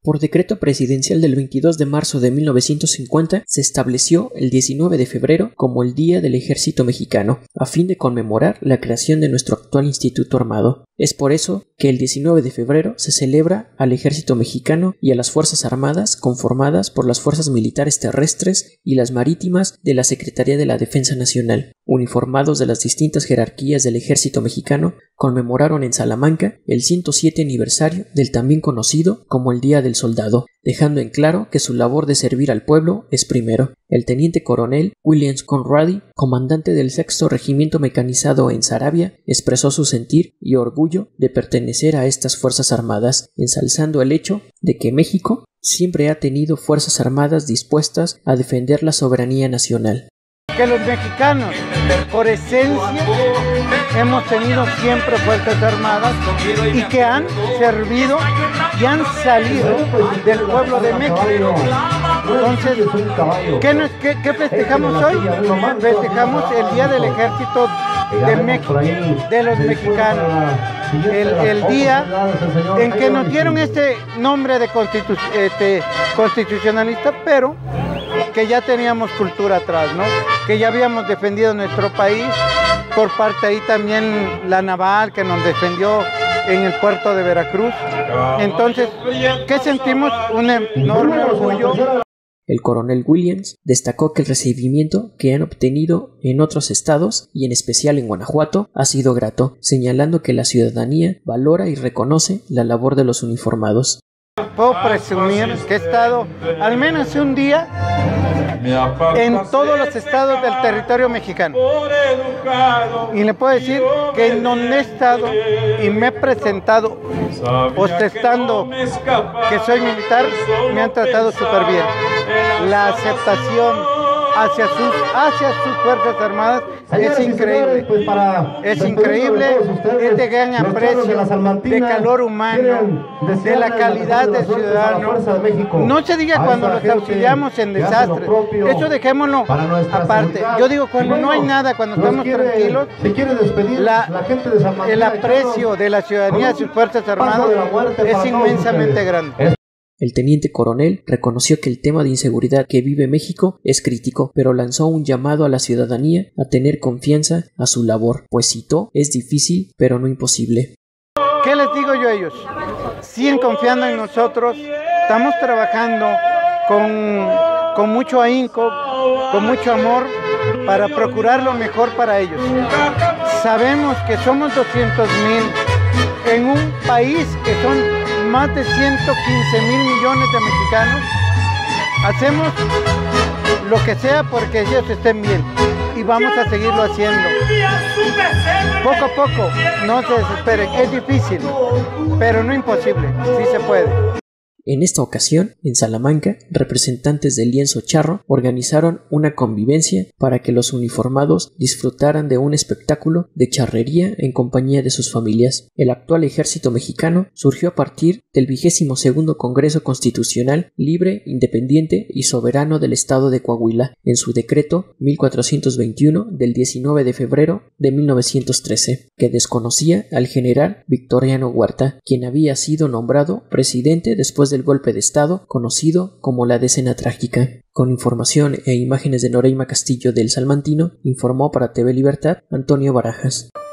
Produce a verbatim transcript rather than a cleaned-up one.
Por decreto presidencial del veintidós de marzo de mil novecientos cincuenta se estableció el diecinueve de febrero como el Día del Ejército Mexicano, a fin de conmemorar la creación de nuestro actual Instituto Armado. Es por eso que el diecinueve de febrero se celebra al Ejército Mexicano y a las Fuerzas Armadas conformadas por las Fuerzas Militares Terrestres y las Marítimas de la Secretaría de la Defensa Nacional. Uniformados de las distintas jerarquías del Ejército Mexicano, conmemoraron en Salamanca el ciento siete aniversario del también conocido como el Día del Soldado, dejando en claro que su labor de servir al pueblo es primero. El teniente coronel Williams Conradi, comandante del sexto Regimiento Mecanizado en Saravia, expresó su sentir y orgullo de pertenecer a estas Fuerzas Armadas, ensalzando el hecho de que México siempre ha tenido Fuerzas Armadas dispuestas a defender la soberanía nacional. Que los mexicanos, por esencia, hemos tenido siempre Fuerzas Armadas y que han servido y han salido del pueblo de México. Entonces, ¿qué, nos, qué, qué festejamos hoy? Festejamos el Día del Ejército de México, de los mexicanos. El, el día en que nos dieron este nombre de constitu, este, constitucionalista, pero que ya teníamos cultura atrás, ¿no? Que ya habíamos defendido nuestro país, por parte ahí también la naval que nos defendió en el puerto de Veracruz. Entonces, ¿qué sentimos? Un enorme orgullo. El coronel Williams destacó que el recibimiento que han obtenido en otros estados, y en especial en Guanajuato, ha sido grato, señalando que la ciudadanía valora y reconoce la labor de los uniformados. Puedo presumir que he estado al menos un día en todos los estados del territorio mexicano. Y le puedo decir que en donde he estado y me he presentado ostentando que soy militar, me han tratado súper bien. La aceptación hacia sus, hacia sus Fuerzas Armadas es increíble, es increíble, es de gran aprecio, de calor humano, de la calidad del ciudadano. No se diga cuando los auxiliamos en desastres, eso dejémoslo aparte. Yo digo cuando no hay nada, cuando estamos tranquilos, la, el aprecio de la ciudadanía a sus Fuerzas Armadas es inmensamente grande. El teniente coronel reconoció que el tema de inseguridad que vive México es crítico, pero lanzó un llamado a la ciudadanía a tener confianza a su labor, pues citó, es difícil, pero no imposible. ¿Qué les digo yo a ellos? Siguen confiando en nosotros, estamos trabajando con, con mucho ahínco, con mucho amor, para procurar lo mejor para ellos. Sabemos que somos doscientos mil en un país que son más de ciento quince mil millones de mexicanos. Hacemos lo que sea porque ellos estén bien y vamos a seguirlo haciendo. Poco a poco, no se desesperen, es difícil, pero no imposible, sí se puede. En esta ocasión, en Salamanca, representantes del lienzo charro organizaron una convivencia para que los uniformados disfrutaran de un espectáculo de charrería en compañía de sus familias. El actual ejército mexicano surgió a partir del vigésimo segundo Congreso Constitucional Libre, Independiente y Soberano del Estado de Coahuila, en su decreto mil cuatrocientos veintiuno del diecinueve de febrero de mil novecientos trece, que desconocía al general Victoriano Huerta, quien había sido nombrado presidente después del golpe de estado conocido como la Decena Trágica. Con información e imágenes de Noreima Castillo del Salmantino, informó para T V Libertad Antonio Barajas.